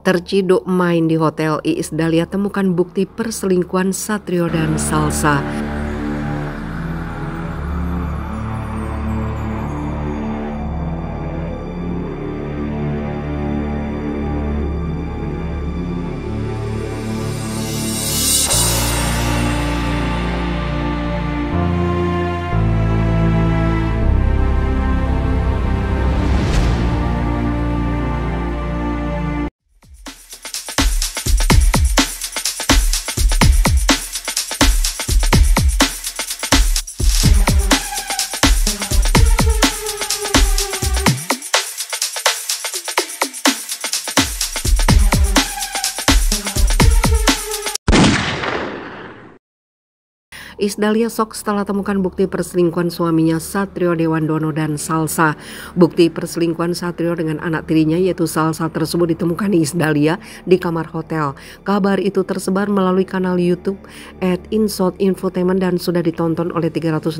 Terciduk main di hotel, Iis Dahlia temukan bukti perselingkuhan Satrio dan Salsa. Iis Dahlia shock setelah temukan bukti perselingkuhan suaminya Satrio Dewandono dan Salsa. Bukti perselingkuhan Satrio dengan anak tirinya yaitu Salsa tersebut ditemukan Iis Dahlia di kamar hotel. Kabar itu tersebar melalui kanal YouTube @insot_infotainment dan sudah ditonton oleh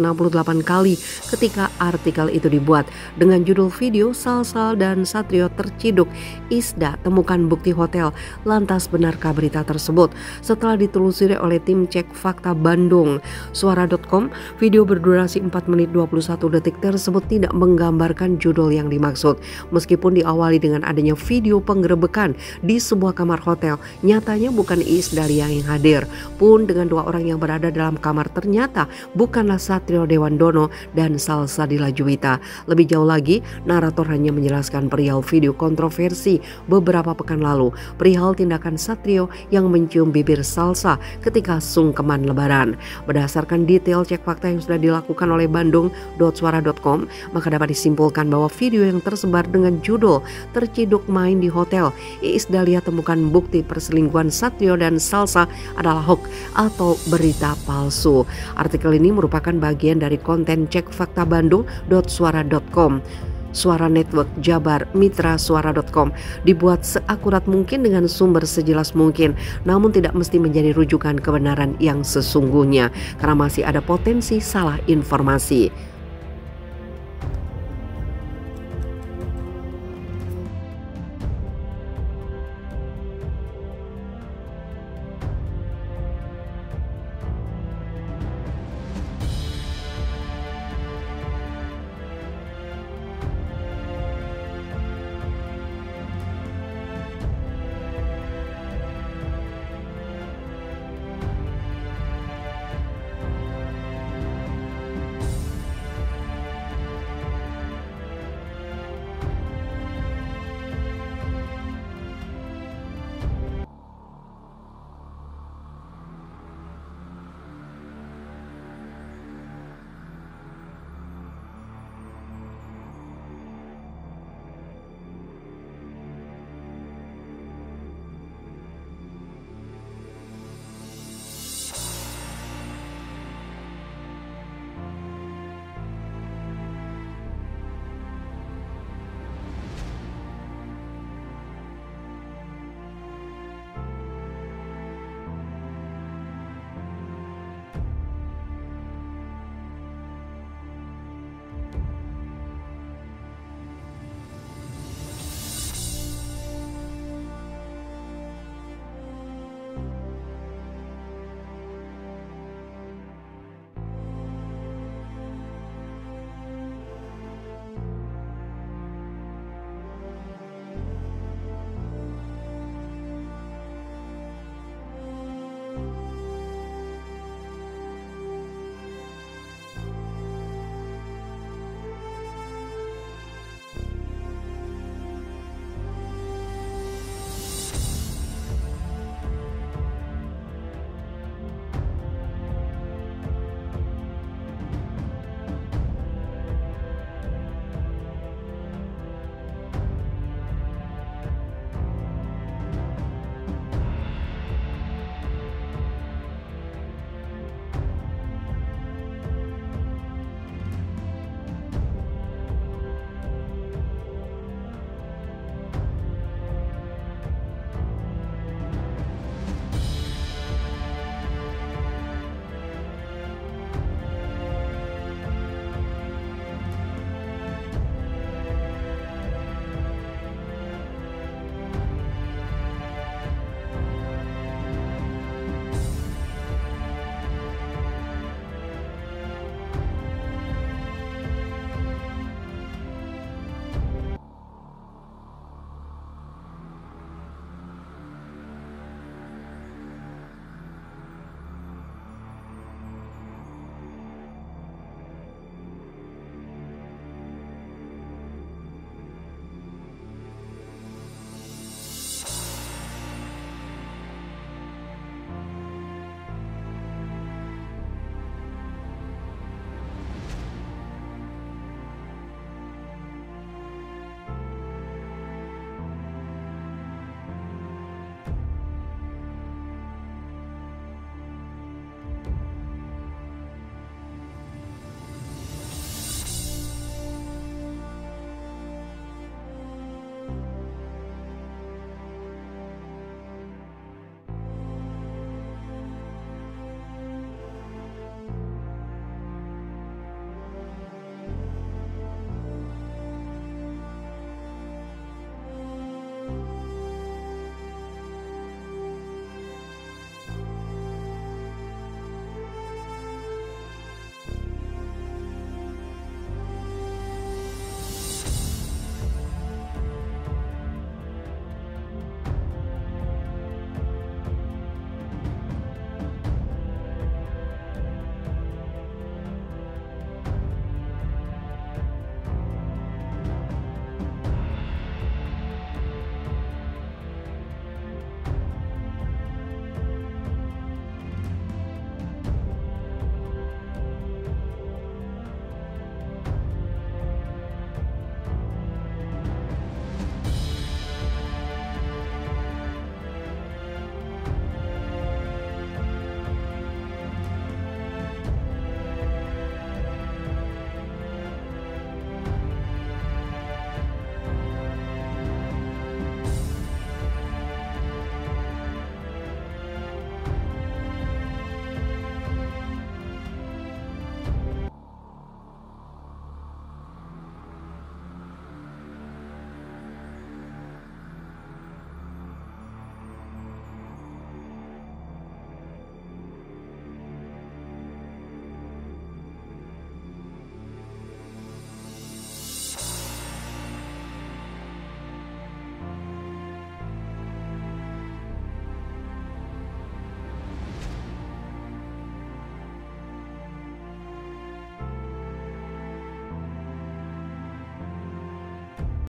368 kali ketika artikel itu dibuat. Dengan judul video Salsa dan Satrio terciduk, Isda temukan bukti hotel. Lantas benarkah berita tersebut? Setelah ditelusuri oleh tim cek fakta Bandung Suara.com, video berdurasi 4 menit 21 detik tersebut tidak menggambarkan judul yang dimaksud. Meskipun diawali dengan adanya video penggerebekan di sebuah kamar hotel, nyatanya bukan Iis Dahlia yang hadir. Pun dengan dua orang yang berada dalam kamar ternyata bukanlah Satrio Dewandono dan Salsa Dila Juwita. Lebih jauh lagi, narator hanya menjelaskan perihal video kontroversi beberapa pekan lalu, perihal tindakan Satrio yang mencium bibir Salsa ketika sungkeman lebaran. Berdasarkan detail cek fakta yang sudah dilakukan oleh Bandung.suara.com, maka dapat disimpulkan bahwa video yang tersebar dengan judul Terciduk Main di Hotel, Iis Dahlia temukan bukti perselingkuhan Satrio dan Salsa adalah hoax atau berita palsu. Artikel ini merupakan bagian dari konten cek fakta Bandung.suara.com. Suara Network Jabar Mitra Suara.com dibuat seakurat mungkin dengan sumber sejelas mungkin, namun tidak mesti menjadi rujukan kebenaran yang sesungguhnya karena masih ada potensi salah informasi.